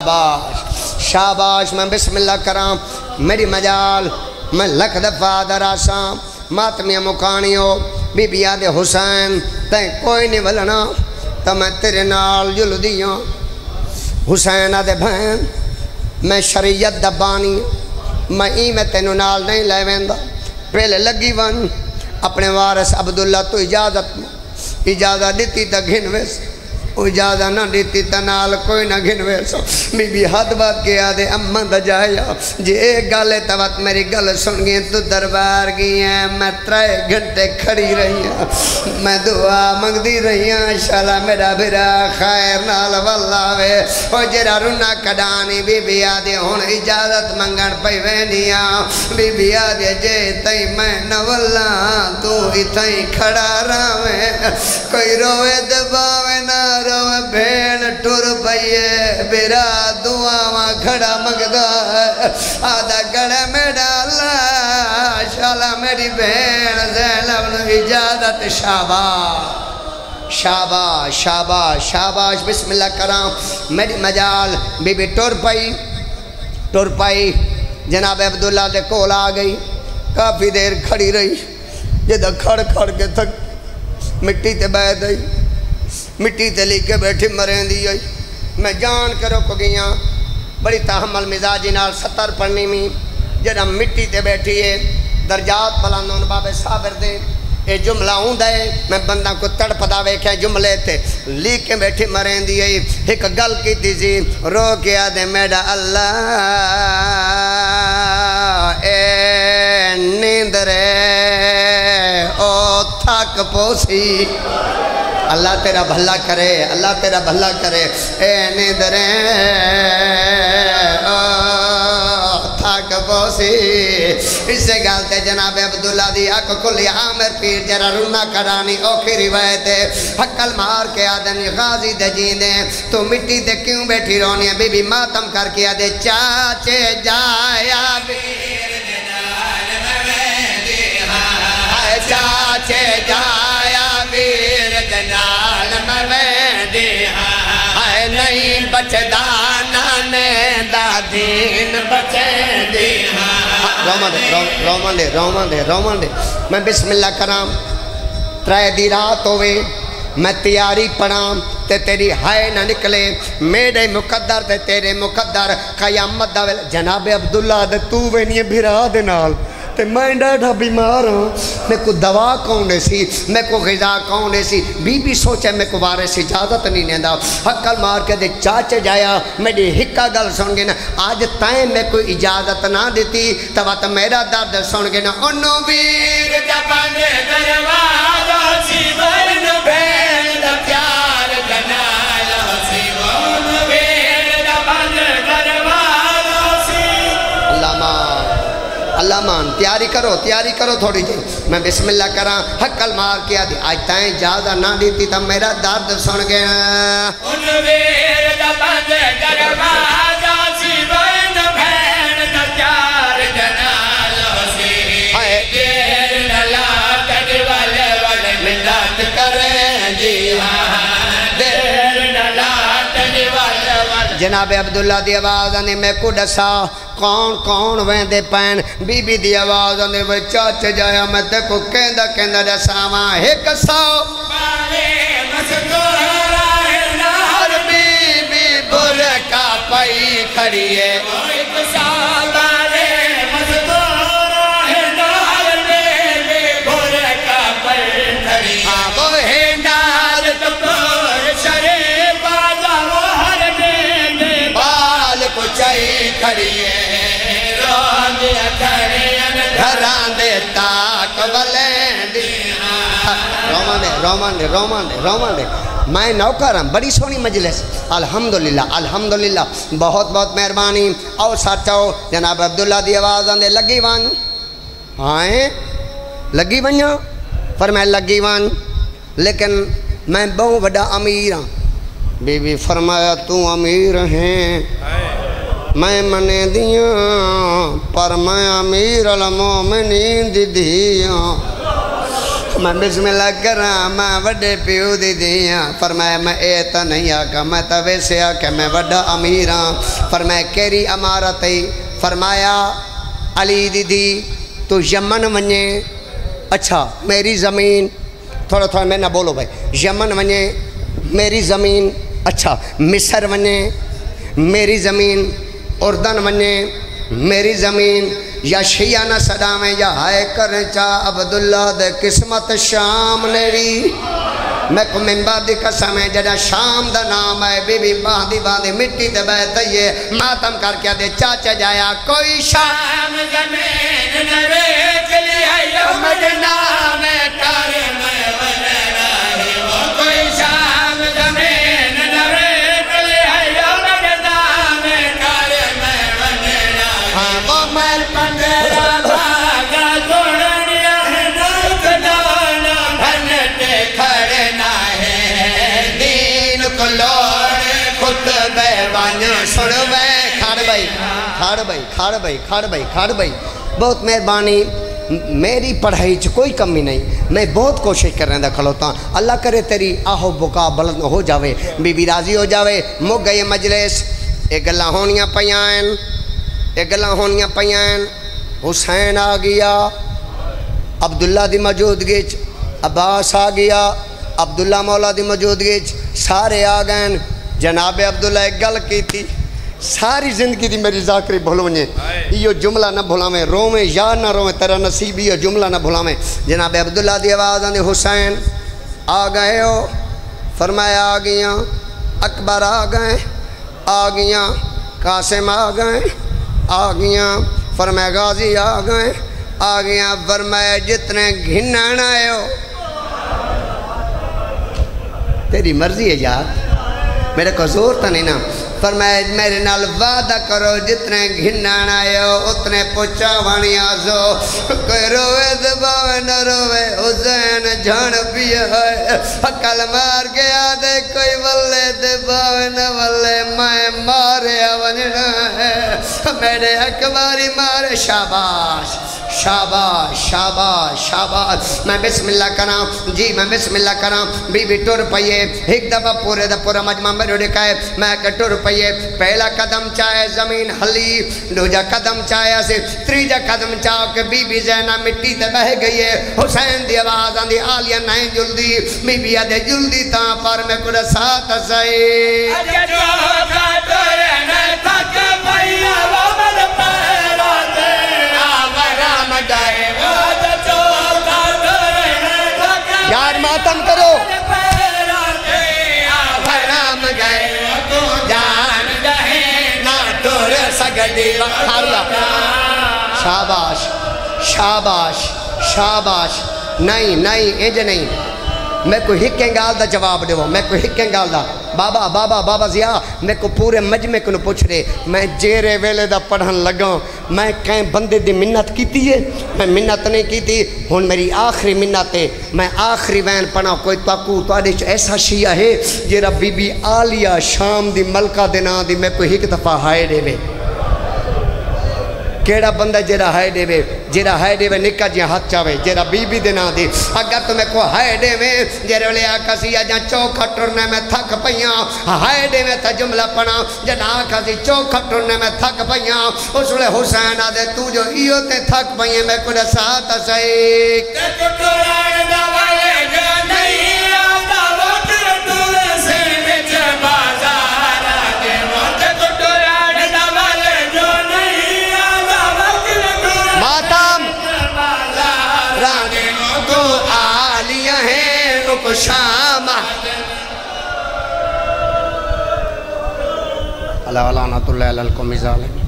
شاباش میں بسم اللہ کرام میری مجال میں لکھ دفعہ دراساں ماتمیاں مکانیوں بی بی آدھے حسین تین کوئی نہیں ولنا تا میں تیرے نال جل دیاں حسین آدھے بہن میں شریعت دبانی میں تینو نال نہیں لے ویندا پہلے لگی ون اپنے وارث عبداللہ تو اجازت دیتی تا گھن ویس اجازت نہ دیتی تا نال کوئی نہ گھن ویسو بی بی حد بات کے آدھے اممہ دا جایا جی ایک گالے توات میری گل سن گئی تو دربار گئی ہیں میں 3 گھنٹے کھڑی رہی ہیں میں دعا مانگ دی رہی ہیں انشاءاللہ میرا بھرا خیر نال واللہ وے او جرا رونا کڈانی بی بی آدھے ہون اجازت منگن پئی وینیاں بی بی آدھے جے تئی میں نہ واللہ تو اتھائی کھڑا راویں کوئی روے دباوے نہ روے بھین ٹور پئیے بیرا دعا ماں کھڑا مگدہ آدھا گڑے میں ڈالا شالا میری بہن زینب نے اجازت شاباش شاباش شاباش بسم اللہ کرام میری مجال بی بی ٹور پائی جناب عبداللہ دے کول آ گئی کافی دیر کھڑی رہی جدہ کھڑ کے تھک مٹی تے بہ دئی مٹی تے لی کے بیٹھی مرین دی آئی میں جان کرو کو گیاں بڑی تحمل مزاجی نال 70 پڑھنی میں جدہ مٹی تے بیٹھی ہے درجات پلاندوں بابے صابر دے اے جملہ ہوں دے میں بندہ کو تڑپ داوے کہ جملے تے لی کے بیٹھی مرین دی آئی ایک گل کی تیزی رو کے آدھے میڈا اللہ اے نیند رے او تھاک پوسی اللہ تیرا بھلا کرے اللہ تیرا بھلا کرے اے نیدریں تھاک پوسی اس سے گالتے جناب عبداللہ دی اک کلی عامر پیر جرا رونا کرانی اوکھی روایت ہے حقل مار کے آدھنی غازی دے جیندیں تو مٹی دے کیوں بیٹھی رونی ہے بی بی ماتم کر کے آدھے چاچے جایا بیر جنال مویدی ہاں چاچے جایا بیر جنال مویدی ہاں نہیں بچدانا نے دادین بچے دی رومان دے میں بسم اللہ کرام 3 دی رات ہوئے میں تیاری پڑھام تے تیری ہائے نہ نکلے میرے مقدر تے تیرے مقدر قیامت دا جناب عبداللہ دے تو وینی بھرا دے نال تے میں ڈاڑھا بیمار ہوں میں کو دوا کونے سی میں کو غذا کونے سی بی بی سوچے میں کو وارث اجازت نہیں نیندہ حقل مار کے دے چاچے جایا میری ہکا گل سن گے نا آج تائیں میں کوئی اجازت نہ دیتی تبا تو میرا درد سن گے نا انہوں بیر جبانے دروازہ سی بین بین دا پیار جنالا سی بین بین جبانے دروازہ سی اللہ مان تیاری کرو تھوڑی جی میں بسم اللہ کرا حقل مار کیا دی آج تائیں جادہ نہ دیتی تب میرا درد سن گیا ان ویر دا بند دروازہ سی بین بین دا پیار جنالا سی دیر نلا کڑی والے ملت کریں جی دیر نلا کڑی والے جناب عبداللہ دی آواز آنے میں کو ڈسا کون ویندے پین بی بی دی آواز آنے وہ چاچے جایا میں تے کو کہندہ ڈساواں ایک سو بارے مسکور راہ نار بی بی برکا پئی کھڑی ہے ایک سو بارے مسکور راہ نار بی بی برکا پئی کھڑی ہے وہ ہے نار تپور شریف آجا وہ ہر دین بال کو چاہی کھڑی ہے گھران دے تاک بلیندی رومان دے میں نوکرم بڑی سونی مجلس الحمدللہ بہت مہربانی او ساتھو جناب عبداللہ دی آواز آندے لگی وان آئیں لگی ونیا فرمائے لگی وان لیکن میں بہت بڑا امیر ہوں بی بی فرمایا تو امیر ہیں میں منے دیاں پر میں امیر المومنین دی دیاں میں بسم اللہ کراں میں وڈے پیو دی دیاں فرمایا میں اے تا نہیں آکا میں تا ویسے آکا میں وڈا امیراں فرمایا کیری امارت ہے فرمایا علی دی دی تو یمن ونجے اچھا میری زمین تھوڑا تھوڑا میں نہ بولو بھائی یمن ونجے میری زمین اچھا مصر ونجے میری زمین اردن ونجے میری زمین یا شیعہ نہ صدامیں یا ہائے کریں چاہ عبداللہ دے قسمت شام نیری میں کو منبر دی قسم ہے جڑا شام دا نام ہے بی بی باندھی باندھی مٹی دے بیت یہ ماتم کر کے دے چاچا جایا کوئی شام زمین نوے چلی ہے مدینہ میں کرم وننا ہے کوئی شام زمین نوے چلی ہے مدینہ میں کرم وننا ہاں وہ مل پندرہ باغا دوڑنیا ہے نوک دانا بھنٹے کھڑنا ہے دین کو لوڑ خطبہ وانیا سڑوے کھاڑ بھائی کھاڑ بھائی کھاڑ بھائی کھاڑ بھائی کھاڑ بھائی بہت مہربانی میری پڑھائی چ کوئی کمی نہیں میں بہت کوشش کر رہا کھلوتا ہوں اللہ کرے تیری آہو بکا بلند ہو جاوے بی بی راضی ہو جاوے مک گئے مجلس ایک گلہ ہونیاں پیائن ایک گلہ ہونیاں پیائن حسین آ گیا عبداللہ دی موجودگی عباس آ گیا عبداللہ مولا دی موجودگی سارے آ گئے جناب عبداللہ ایک گل کی تھی ساری زندگی دی میری ذاکری بھولونے یہ جملہ نہ بھولاویں رومیں یا نہ رومیں تیرا نصیب یہ جملہ نہ بھولاویں جناب عبداللہ دی آواز آنے حسین آ گئے ہو فرمایا آ گیا اکبر آ گیا قاسم آ گیا فرمایا غازی آ گیا فرمایا جتنے گھنن آئے ہو تیری مرضی ہے یار میرے کو زور تا نہیں نا فرمایا میرے نال وعدہ کرو جتنے گھنن آئے ہو اتنے پوچھا وانی آزو کوئی روے دباوے نہ روے حسین جھان بھی ہے کل مار گیا دے کوئی ولے دباوے نہ ولے میں مارے وننا ہے میرے اکباری مارے شاباش شاباش شاباش شاباش میں بسم اللہ کرام جی میں بسم اللہ کرام بی بی ٹور پئیے ایک دفعہ پورے دا پورا مجمع میں روڑے کہے میں کہ ٹور پئیے پہلا قدم چاہے زمین ہلی دوجا قدم چاہے اسے تریجا قدم چاہو کہ بی بی زینہ مٹی تے بہ گئی ہے حسین دی آواز آن دی آلیہ نہیں جلدی بی بی آدھے جلدی تاں پر میں کڑا ساتھ سائی یار ماتم کرو فرام گئے جان جہے نا ٹور سگڑی وقھاریا شاباش شاباش شاباش نہیں نہیں انج نہیں میں کو ہکیں گال دا جواب دے وہ میں کو ہکیں گال دا بابا بابا بابا زیا میں کو پورے مجمع کو پوچھ رہے میں جیرے ویلے دا پڑھن لگاں میں کہیں بندے دی منت کی تھی ہے میں منت نہیں کی تھی ہون میری آخری منت ہے میں آخری وین پڑھا کوئی تاکو توڑے ایسا شیعہ ہے جیرا بی بی آلیہ شام دی ملکہ دینا دی میں کو ہک دفعہ ہائے دے وے کیڑا بندہ جیرا ہائے دے وے جیرا ہائے دے وے نکا جی ہاتھ چاوے جیرا بی بی دینا دی اگر تمہیں کو ہائے دے وے جیرے لے آکا سی آجاں چوکھا ٹرنے میں تھک پئیاں ہائے دے وے تھا جملہ پڑھا جنا آکا سی چوکھا ٹرنے میں تھک پئیاں اس لے حسین آدھے تو جو ایو تے تھک پئیے میں کڑے ساتھ سائک شام اللہ ولعنت اللہ علی القوم الظالمین